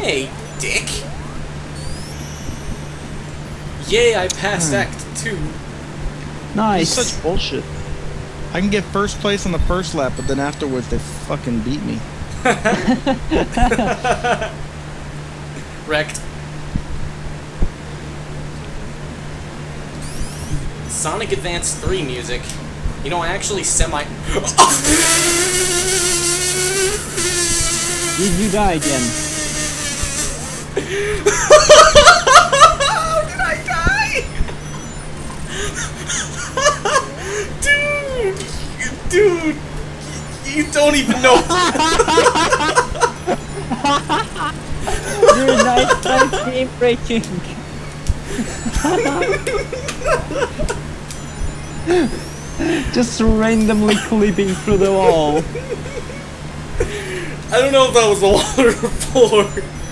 Hey, dick. Yay, I passed Act 2. Nice. It's such bullshit. I can get first place on the first lap, but then afterwards they fucking beat me. Wrecked. Sonic Advance 3 music. You know, actually Did you die again? How did I die? Dude, you don't even know. Dude, nice game breaking. Just randomly clipping through the wall. I don't know if that was a wall or a floor.